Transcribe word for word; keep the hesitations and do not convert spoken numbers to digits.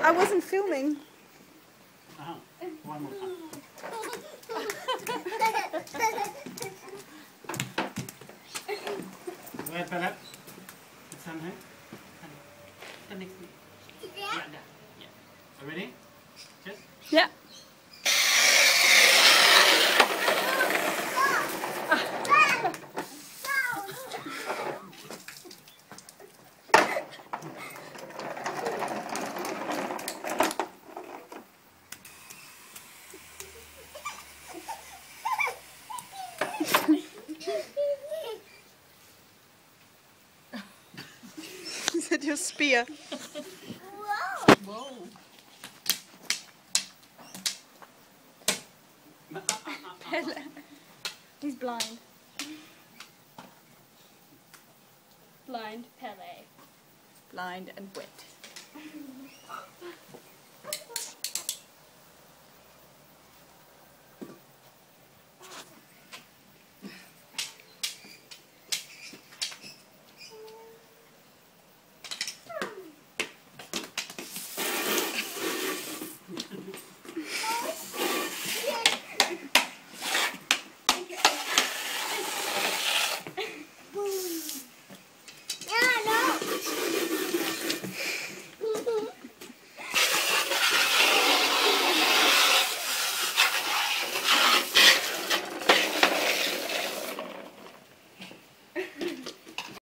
I wasn't filming. Uh-huh. One more time. Where Pelle? It's on here. The next one. Yeah, that. Yeah. Are you ready? Yes? Yeah. Is that your spear? Whoa! Whoa. He's blind. Blind Pelle. Blind and wet.